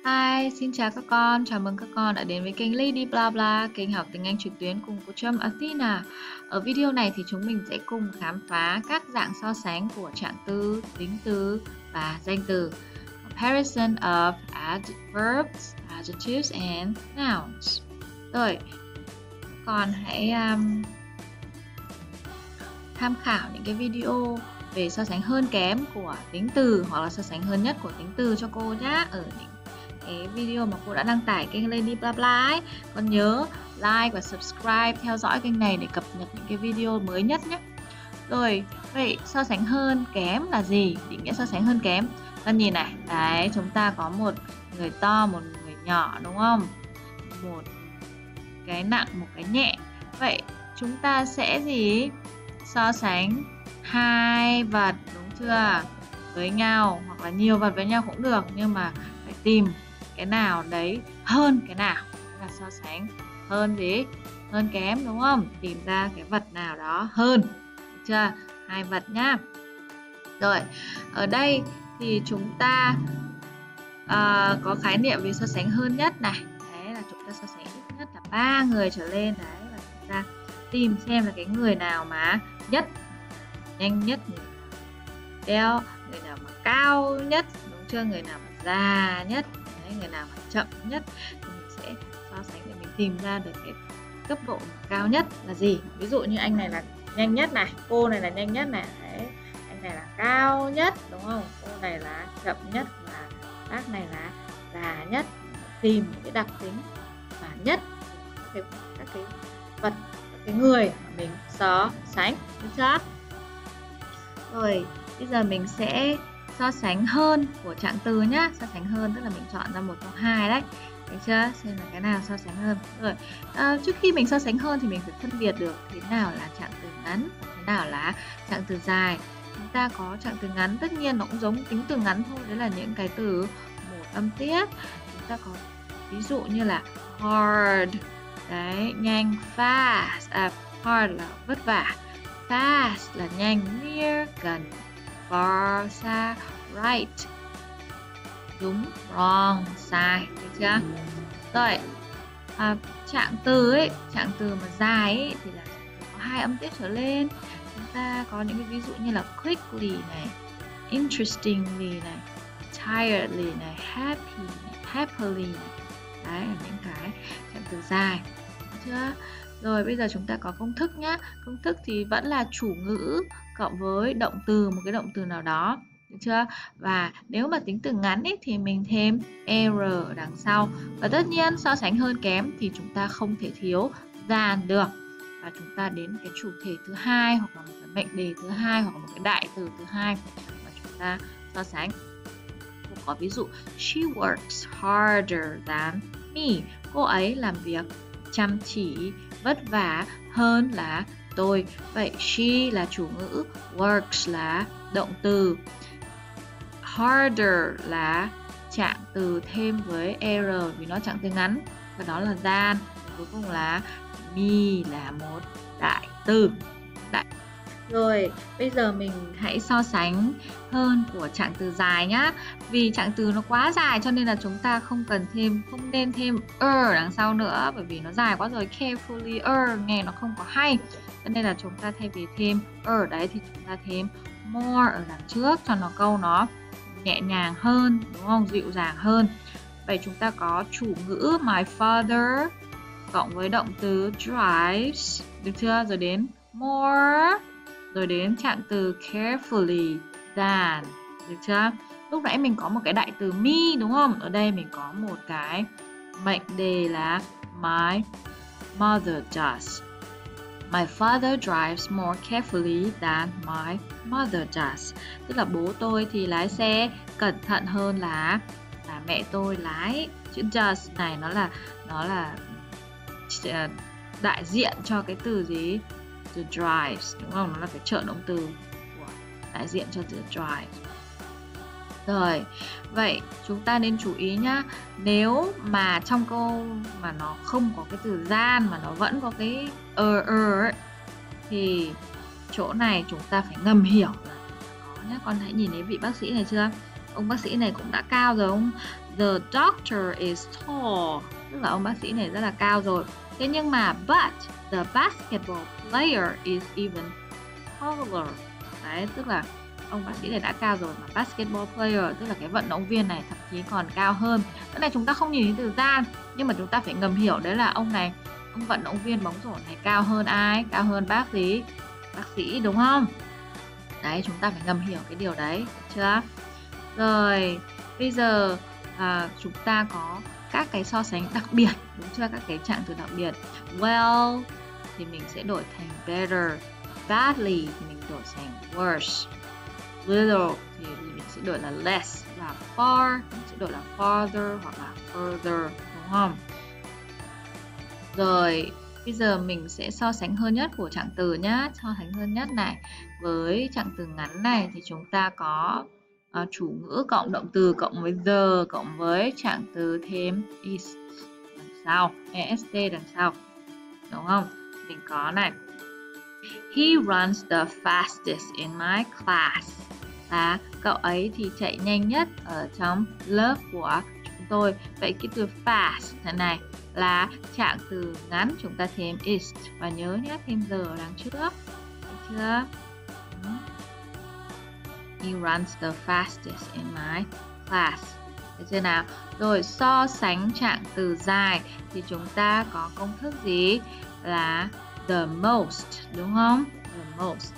Hi, xin chào các con, chào mừng các con đã đến với kênh Lady Bla Bla, kênh học tiếng Anh trực tuyến cùng cô Trâm Athena. Ở video này thì chúng mình sẽ cùng khám phá các dạng so sánh của trạng từ, tính từ và danh từ. Comparison of adverbs, adjectives and nouns. Rồi, con hãy tham khảo những cái video về so sánh hơn kém của tính từ hoặc là so sánh hơn nhất của tính từ cho cô nhé, ở những cái video mà cô đã đăng tải kênh Lady Bla Bla ấy. Con nhớ like và subscribe theo dõi kênh này để cập nhật những cái video mới nhất nhé. Rồi, vậy so sánh hơn kém là gì? Định nghĩa so sánh hơn kém. Con nhìn này, đấy, chúng ta có một người to, một người nhỏ đúng không? Một cái nặng, một cái nhẹ. Vậy chúng ta sẽ gì? So sánh hai vật đúng chưa? Với nhau hoặc là nhiều vật với nhau cũng được, nhưng mà phải tìm cái nào đấy hơn cái nào, là so sánh hơn gì? Hơn kém đúng không? Tìm ra cái vật nào đó hơn, được chưa? Hai vật nhá. Rồi, ở đây thì chúng ta có khái niệm về so sánh hơn nhất này. Đấy là chúng ta so sánh ít nhất là 3 người trở lên đấy, và chúng ta tìm xem là cái người nào mà nhất, nhanh nhất, người nào mà cao nhất, đúng chưa? Người nào mà già nhất, đấy, người nào mà chậm nhất, thì mình sẽ so sánh để mình tìm ra được cái cấp độ cao nhất là gì. Ví dụ như anh này là nhanh nhất này, cô này là nhanh nhất này, đấy, anh này là cao nhất đúng không? Cô này là chậm nhất và bác này là già nhất. Tìm những cái đặc tính và nhất các cái vật, các cái người mà mình so sánh, được chưa? Rồi, bây giờ mình sẽ so sánh hơn của trạng từ nhá. So sánh hơn tức là mình chọn ra một trong hai đấy, được chưa? Xem là cái nào so sánh hơn. Rồi, trước khi mình so sánh hơn thì mình phải phân biệt được thế nào là trạng từ ngắn, thế nào là trạng từ dài. Chúng ta có trạng từ ngắn, tất nhiên nó cũng giống tính từ ngắn thôi, đấy là những cái từ một âm tiết. Chúng ta có ví dụ như là hard, đấy, nhanh, fast, hard là vất vả, fast là nhanh, near gần, far xa, right đúng, wrong sai, được chưa? Rồi, trạng từ mà dài ấy, thì là có hai âm tiết trở lên. Chúng ta có những cái ví dụ như là quickly này, interestingly này, tiredly này, happy này, happily này. Đấy là những cái trạng từ dài, được chưa? Rồi bây giờ chúng ta có công thức nhá. Công thức thì vẫn là chủ ngữ cộng với động từ, một cái động từ nào đó, được chưa? Và nếu mà tính từ ngắn ấy, thì mình thêm error ở đằng sau. Và tất nhiên so sánh hơn kém thì chúng ta không thể thiếu than được. Và chúng ta đến cái chủ thể thứ hai, hoặc là một cái mệnh đề thứ hai, hoặc là một cái đại từ thứ hai mà chúng ta so sánh. Có ví dụ she works harder than me. Cô ấy làm việc chăm chỉ, vất vả hơn là tôi. Vậy she là chủ ngữ, works là động từ, harder là trạng từ thêm với error vì nó trạng từ ngắn, và đó là than. Cuối cùng là me là một đại từ. Rồi, bây giờ mình hãy so sánh hơn của trạng từ dài nhá. Vì trạng từ nó quá dài cho nên là chúng ta không nên thêm đằng sau nữa, bởi vì nó dài quá rồi. Carefully nghe nó không có hay. Cho nên là chúng ta thay vì thêm đấy thì chúng ta thêm more ở đằng trước cho câu nó nhẹ nhàng hơn, đúng không? Dịu dàng hơn. Vậy chúng ta có chủ ngữ my father cộng với động từ drives, được chưa? Rồi đến more, rồi đến trạng từ carefully than, được chưa? Lúc nãy mình có một cái đại từ me đúng không? Ở đây mình có một cái mệnh đề là my mother does. My father drives more carefully than my mother does. Tức là bố tôi thì lái xe cẩn thận hơn là mẹ tôi lái. Chữ does này nó là đại diện cho cái từ gì? Từ drives, đúng không? Nó là cái trợ động từ của đại diện cho từ drive. Rồi, vậy chúng ta nên chú ý nhá. Nếu mà trong câu mà nó không có cái từ than mà nó vẫn có cái ấy, thì chỗ này chúng ta phải ngầm hiểu là có nhá. Con hãy nhìn thấy vị bác sĩ này chưa? Ông bác sĩ này cũng đã cao rồi, ông The doctor is tall, tức là ông bác sĩ này rất là cao rồi. Thế nhưng mà but the basketball player is even taller. Đấy, tức là ông bác sĩ này đã cao rồi mà basketball player, tức là cái vận động viên này thậm chí còn cao hơn. Cái này chúng ta không nhìn thấy từ gian, nhưng mà chúng ta phải ngầm hiểu đấy là ông vận động viên bóng rổ này cao hơn ai? Cao hơn bác sĩ đúng không? Đấy, chúng ta phải ngầm hiểu cái điều đấy, được chưa? Rồi, bây giờ chúng ta có các cái so sánh đặc biệt, đúng chưa? Các cái trạng từ đặc biệt. Well thì mình sẽ đổi thành better, badly thì mình đổi thành worse, little thì mình sẽ đổi là less, và far mình sẽ đổi là farther hoặc là further, đúng không? Rồi, bây giờ mình sẽ so sánh hơn nhất của trạng từ nhá. So sánh hơn nhất này với trạng từ ngắn này thì chúng ta có chủ ngữ cộng động từ cộng với the cộng với trạng từ thêm is đằng sau, est đằng sau, đúng không? Mình có này, he runs the fastest in my class. Là cậu ấy thì chạy nhanh nhất ở trong lớp của chúng tôi. Vậy cái từ fast thế này là trạng từ ngắn, chúng ta thêm is và nhớ nhé, thêm the ở đằng trước, được chưa? He runs the fastest in my class. Được chưa nào? Rồi so sánh trạng từ dài thì chúng ta có công thức gì? Là the most, đúng không? The most.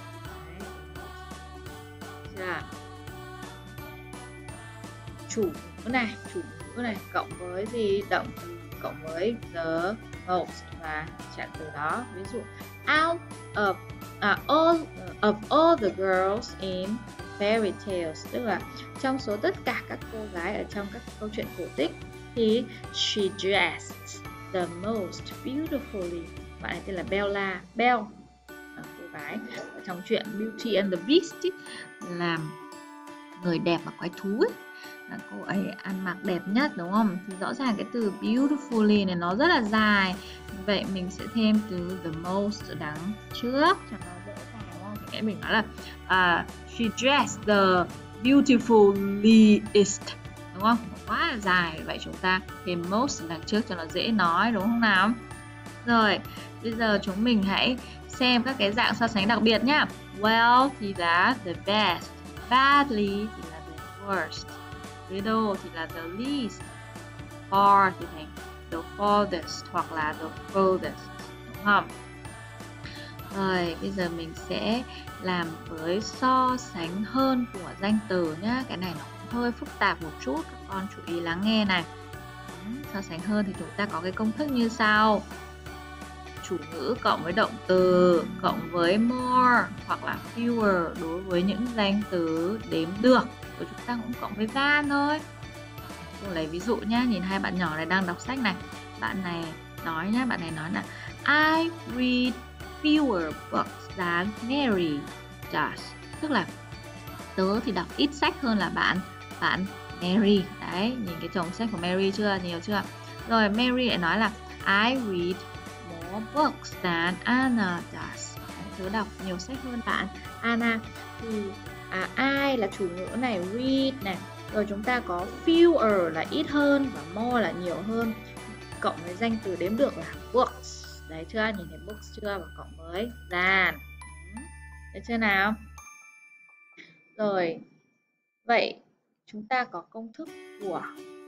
Chủ ngữ này cộng với gì? Động từ cộng với the most và trạng từ đó. Ví dụ all of the girls in fairy tales, tức là trong số tất cả các cô gái ở trong các câu chuyện cổ tích thì she dressed the most beautifully. Bạn này tên là Bella, Belle, cô gái ở trong chuyện Beauty and the Beast ý, là người đẹp và quái thú ấy. Cô ấy ăn mặc đẹp nhất, đúng không? Thì rõ ràng cái từ beautifully này nó rất là dài. Vậy mình sẽ thêm từ the most ở đằng trước cho nó dễ dàng, đúng không? Thì mình nói là she dressed the beautifullest, đúng không? Quá là dài. Vậy chúng ta thêm most đằng trước cho nó dễ nói, đúng không nào? Rồi, bây giờ chúng mình hãy xem các cái dạng so sánh đặc biệt nhá. Well thì là the best, badly thì là the worst, little thì là the least, far thì thành the farthest hoặc là the furthest, đúng không? Rồi, bây giờ mình sẽ làm với so sánh hơn của danh từ nhá. Cái này nó cũng hơi phức tạp một chút, các con chú ý lắng nghe này. So sánh hơn thì chúng ta có cái công thức như sau. Chủ ngữ cộng với động từ cộng với more hoặc là fewer đối với những danh từ đếm được. Rồi chúng ta cũng cộng với than thôi. Tôi lấy ví dụ nhá, nhìn hai bạn nhỏ này đang đọc sách này. Bạn này nói là I read fewer books than Mary does. Tức là tớ thì đọc ít sách hơn là bạn Mary. Đấy, nhìn cái chồng sách của Mary chưa? Nhiều chưa? Rồi Mary lại nói là I read more books than Anna does. Đấy, tớ đọc nhiều sách hơn bạn Anna. Thì I là chủ ngữ này, read này. Rồi chúng ta có fewer là ít hơn và more là nhiều hơn. Cộng với danh từ đếm được là books. Đấy chưa? Nhìn thấy books chưa? Và cộng với than. Được chưa nào? Rồi, vậy chúng ta có công thức của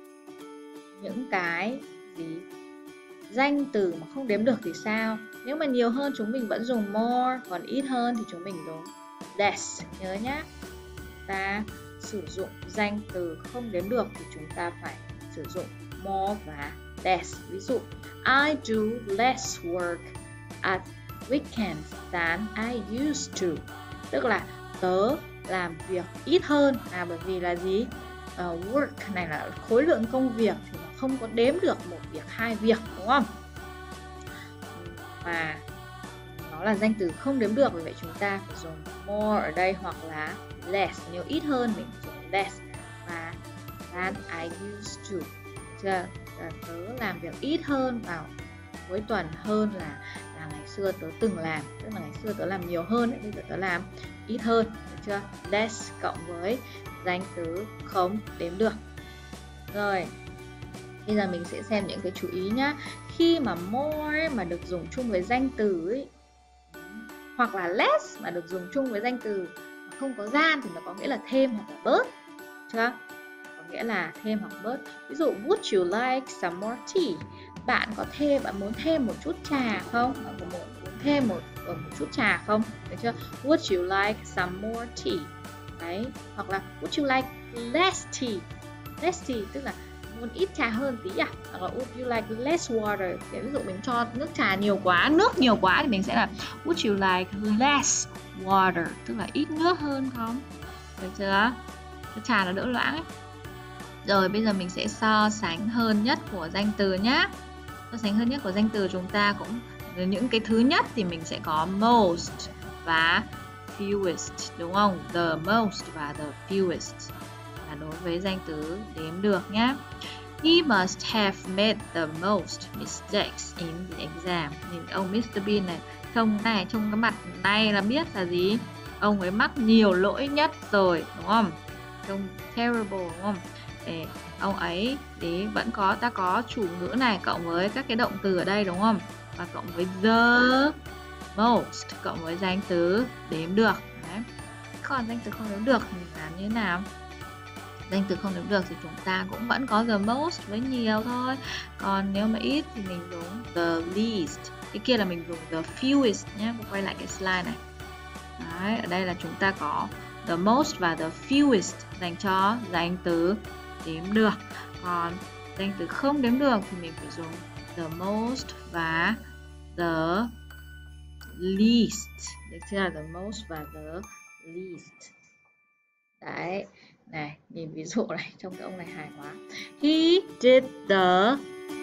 những cái gì? Danh từ mà không đếm được thì sao? Nếu mà nhiều hơn chúng mình vẫn dùng more, còn ít hơn thì chúng mình dùng less. Nhớ nhá, ta sử dụng danh từ không đếm được thì chúng ta phải sử dụng more và less. Ví dụ I do less work at weekends than I used to. Tức là tớ làm việc ít hơn. Bởi vì là gì? Work này là khối lượng công việc thì nó không có đếm được một việc, hai việc, đúng không? Và nó là danh từ không đếm được, vì vậy chúng ta phải dùng more ở đây hoặc là less. Nếu ít hơn mình dùng less và than I used to. Chưa? Tớ làm việc ít hơn vào cuối tuần hơn là ngày xưa tớ từng làm. Tức là ngày xưa tớ làm nhiều hơn, bây giờ tớ làm ít hơn. Được chưa? Less cộng với danh từ không đếm được. Rồi, bây giờ mình sẽ xem những cái chú ý nhá. Khi mà more ấy, mà được dùng chung với danh từ ấy, hoặc là less mà được dùng chung với danh từ mà không có gian thì nó có nghĩa là thêm hoặc là bớt. Chưa? Có nghĩa là thêm hoặc bớt. Ví dụ would you like some more tea? Bạn muốn thêm một chút trà không? Bạn có muốn thêm một chút trà không? Được chưa? Would you like some more tea? Đấy, hoặc là would you like less tea? Less tea tức là muốn ít trà hơn tí à? Hoặc là would you like less water? Ví dụ mình cho nước trà nhiều quá, nước nhiều quá thì mình sẽ là would you like less water, tức là ít nước hơn không? Được chưa? Trà nó đỡ loãng ấy. Rồi bây giờ mình sẽ so sánh hơn nhất của danh từ nhá. So sánh hơn nhất của danh từ chúng ta cũng những cái thứ nhất thì mình sẽ có most và fewest, đúng không? The most và the fewest là đối với danh từ đếm được nhá. He must have made the most mistakes in the exam. Nhìn ông Mr. Bean này, trong cái mặt này là biết là gì? Ông ấy mắc nhiều lỗi nhất rồi, đúng không? Trông terrible, đúng không? Để ông ấy thì vẫn có, ta có chủ ngữ này cộng với các cái động từ ở đây, đúng không? Và cộng với the most cộng với danh từ đếm được. Đấy. Còn danh từ không đếm được thì làm như thế nào? Danh từ không đếm được thì chúng ta cũng vẫn có the most với nhiều thôi. Còn nếu mà ít thì mình dùng the least. Cái kia là mình dùng the fewest nhé. Quay lại cái slide này. Đấy, ở đây là chúng ta có the most và the fewest dành cho danh từ đếm được. Còn danh từ không đếm được thì mình phải dùng the most và the least. Được chưa? The most và the least. Đấy, này, nhìn ví dụ này, trông cái ông này hài quá. He did the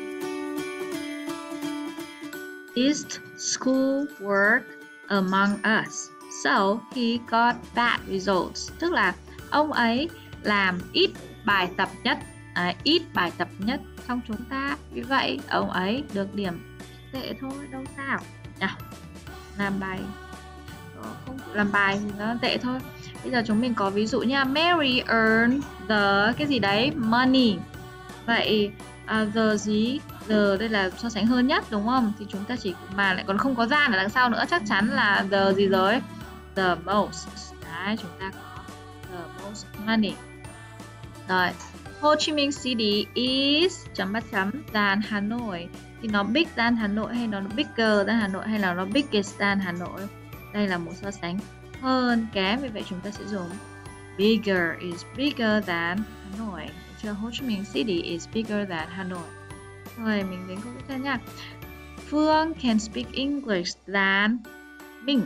least school work among us, so he got bad results. Tức là ông ấy làm ít bài tập nhất trong chúng ta, vì vậy ông ấy được điểm tệ thôi, đâu sao. Nào, làm bài không làm bài thì nó tệ thôi. Bây giờ chúng mình có ví dụ nha. Mary earned the cái gì đấy money. Vậy the gì? The đây là so sánh hơn nhất, đúng không? Thì chúng ta chỉ mà lại còn không có gian ở đằng sau nữa, chắc chắn là the gì rồi? The most. Đấy, chúng ta có the most money. Rồi, Ho Chi Minh City is than Hà Nội. Thì nó big than Hà Nội hay nó bigger than Hà Nội hay là nó biggest than Hà Nội? Đây là một so sánh hơn kém, vì vậy chúng ta sẽ dùng bigger is bigger than Hà Nội. Chưa? Ho Chi Minh City is bigger than Hà Nội. Rồi mình đến câu tiếp theo nha. Phương can speak English than Minh.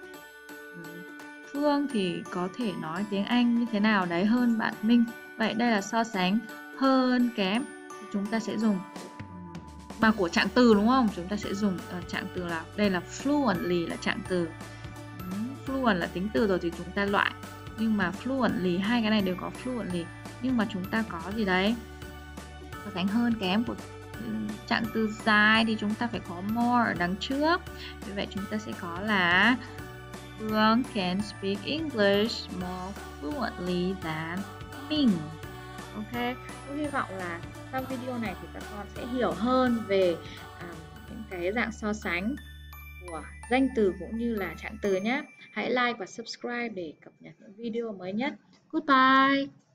Phương thì có thể nói tiếng Anh như thế nào đấy hơn bạn Minh. Vậy đây là so sánh hơn kém. Chúng ta sẽ dùng mà của trạng từ, đúng không? Chúng ta sẽ dùng trạng từ là đây là fluently là trạng từ. Fluent là tính từ rồi thì chúng ta loại. Nhưng mà fluently, hai cái này đều có fluently. Nhưng mà chúng ta có gì đấy? So sánh hơn kém của trạng từ dài thì chúng ta phải có more ở đằng trước. Vì vậy chúng ta sẽ có là Phương can speak English more fluently than Minh. Ok, tôi hy vọng là sau video này thì các con sẽ hiểu hơn về những cái dạng so sánh của danh từ cũng như là trạng từ nhé. Hãy like và subscribe để cập nhật những video mới nhất. Goodbye!